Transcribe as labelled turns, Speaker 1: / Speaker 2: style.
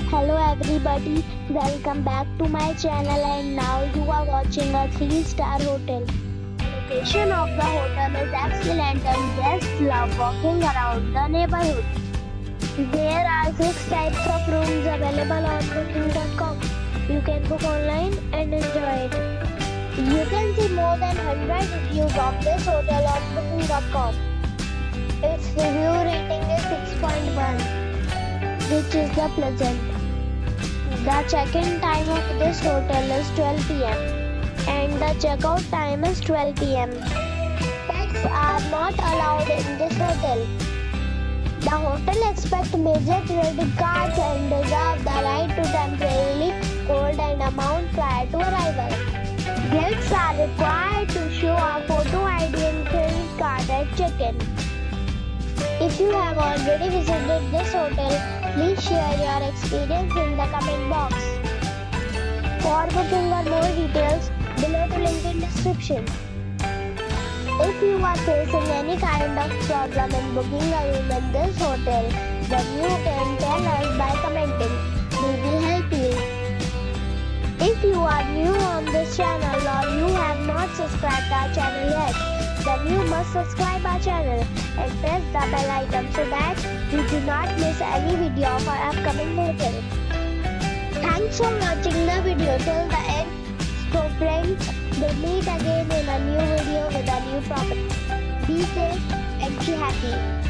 Speaker 1: Hello everybody, welcome back to my channel and now you are watching a 3-star hotel. The location of the hotel is excellent and guests love walking around the neighborhood. There are 6 types of rooms available on booking.com. You can book online and enjoy it. You can see more than 100 reviews of this hotel on booking.com. Its review rating is 6.1, which is the pleasant. The check-in time of this hotel is 12 p.m. and the check-out time is 12 p.m. Pets are not allowed in this hotel. The hotel accepts major credit cards and reserves the right to temporarily hold an amount prior to arrival. Guests are required to show a photo ID and credit card at check-in. If you have already visited this hotel, please share your experience in the comment box. For booking or more details, below the link in description. If you are facing any kind of problem in booking a room in this hotel, then you can tell us by commenting. We will help you. If you are new on this channel or you have not subscribed our channel yet, then you must subscribe our channel and press the bell icon so that you do not miss any video of our upcoming hotel. Thanks for watching the video till the end. So friends, we'll meet again in a new video with a new property. Be safe and be happy.